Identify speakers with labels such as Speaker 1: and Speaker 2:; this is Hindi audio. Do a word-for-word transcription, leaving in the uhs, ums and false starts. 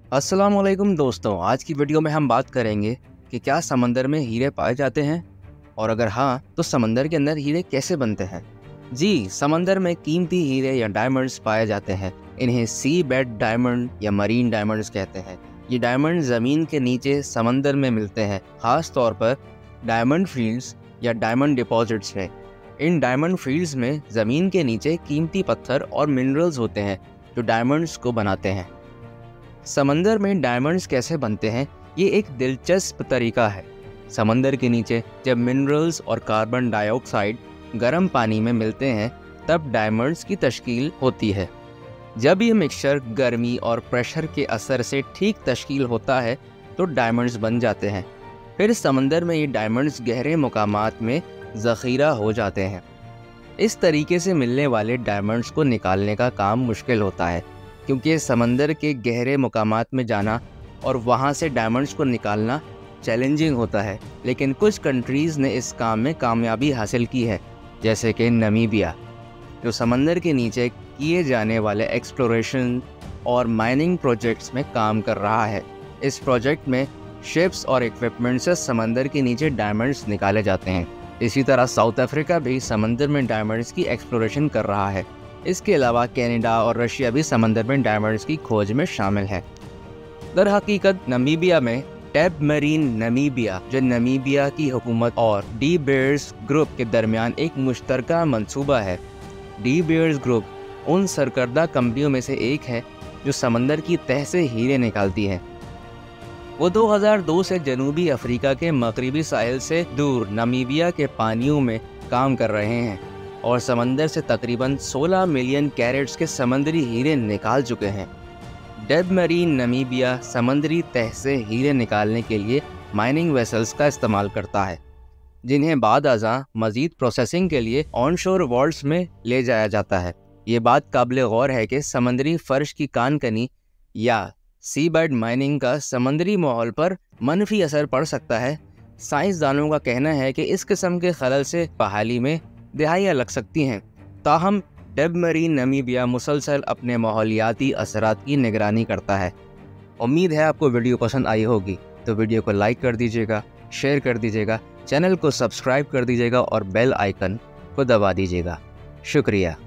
Speaker 1: अस्सलामुअलैकुम दोस्तों, आज की वीडियो में हम बात करेंगे कि क्या समंदर में हीरे पाए जाते हैं और अगर हाँ तो समंदर के अंदर हीरे कैसे बनते हैं। जी, समंदर में कीमती हीरे या डायमंड्स पाए जाते हैं। इन्हें सी बेड डायमंड या मरीन डायमंड्स कहते हैं। ये डायमंड ज़मीन के नीचे समंदर में मिलते हैं, खास तौर पर डायमंड फील्ड्स या डायमंड डिपॉजिट्स में। इन डायमंड फील्ड्स में ज़मीन के नीचे कीमती पत्थर और मिनरल्स होते हैं जो डायमंड्स को बनाते हैं। समंदर में डायमंड्स कैसे बनते हैं, ये एक दिलचस्प तरीका है। समंदर के नीचे जब मिनरल्स और कार्बन डाइऑक्साइड गर्म पानी में मिलते हैं तब डायमंड्स की तश्कील होती है। जब ये मिक्सचर गर्मी और प्रेशर के असर से ठीक तश्कील होता है तो डायमंड्स बन जाते हैं। फिर समंदर में ये डायमंड्स गहरे मुकामात में ज़ख़ीरा हो जाते हैं। इस तरीके से मिलने वाले डायमंड्स को निकालने का काम मुश्किल होता है, क्योंकि समंदर के गहरे मुकामात में जाना और वहाँ से डायमंड्स को निकालना चैलेंजिंग होता है। लेकिन कुछ कंट्रीज़ ने इस काम में कामयाबी हासिल की है, जैसे कि नामीबिया, जो समंदर के नीचे किए जाने वाले एक्सप्लोरेशन और माइनिंग प्रोजेक्ट्स में काम कर रहा है। इस प्रोजेक्ट में शिप्स और इक्विपमेंट से समंदर के नीचे डायमंड्स निकाले जाते हैं। इसी तरह साउथ अफ्रीका भी समंदर में डायमंड्स की एक्सप्लोरेशन कर रहा है। इसके अलावा कनाडा और रशिया भी समंदर में डायमंड्स की खोज में शामिल है। दर हकीकत नामीबिया में टेब मरीन नामीबिया, जो नामीबिया की हुकूमत और डी बेयर्स ग्रुप के दरमियान एक मुश्तरका मंसूबा है। डी बेयर्स ग्रुप उन सरकर्दा कंपनियों में से एक है जो समंदर की तह से हीरे निकालती है। वो दो हज़ार दो से जनूबी अफ्रीका के मगरिबी साहिल से दूर नामीबिया के पानियों में काम कर रहे हैं और समंदर से तकरीबन सोलह मिलियन कैरेट्स के समंदरी हीरे निकाल चुके हैं। डेब मरीन नामीबिया समंदरी तह से हीरे निकालने के लिए माइनिंग वेसल्स का इस्तेमाल करता है, जिन्हें बाद अज़ां मज़ीद प्रोसेसिंग के लिए ऑनशोर वॉल्ट्स में ले जाया जाता है। ये बात काबिल गौर है कि समंदरी फर्श की कानकनी या सी बेड माइनिंग का समंदरी माहौल पर मनफी असर पड़ सकता है। साइंसदानों का कहना है कि इस किस्म के खलल से बहाली में दिहाइयाँ लग सकती हैं। ताहम डेब मरीन नामीबिया मुसलसल अपने माहौलियाती असरात की निगरानी करता है। उम्मीद है आपको वीडियो पसंद आई होगी, तो वीडियो को लाइक कर दीजिएगा, शेयर कर दीजिएगा, चैनल को सब्सक्राइब कर दीजिएगा और बेल आइकन को दबा दीजिएगा। शुक्रिया।